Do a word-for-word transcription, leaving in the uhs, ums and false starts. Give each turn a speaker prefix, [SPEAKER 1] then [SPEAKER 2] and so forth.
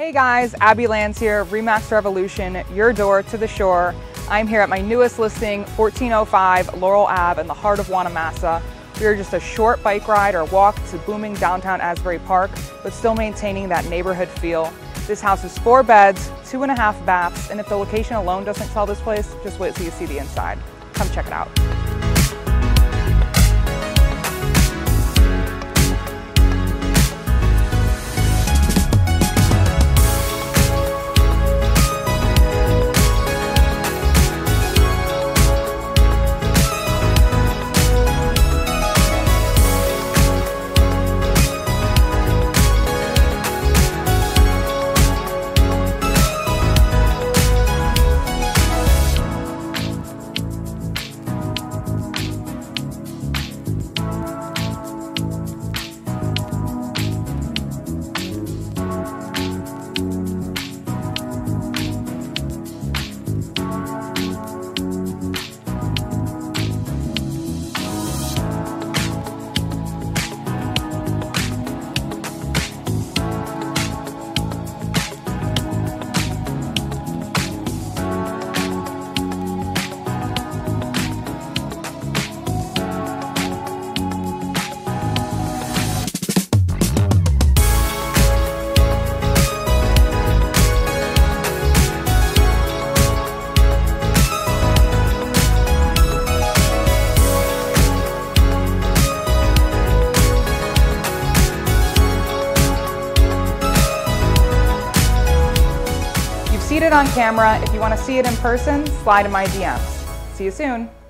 [SPEAKER 1] Hey guys, Abby Lands here, Remax Revolution, your door to the shore. I'm here at my newest listing, fourteen oh five Laurel Ave in the heart of Wanamassa. We are just a short bike ride or walk to booming downtown Asbury Park, but still maintaining that neighborhood feel. This house is four beds, two and a half baths, and if the location alone doesn't sell this place, just wait till you see the inside. Come check it out. Seen it on camera. If you want to see it in person, slide in my D Ms. See you soon.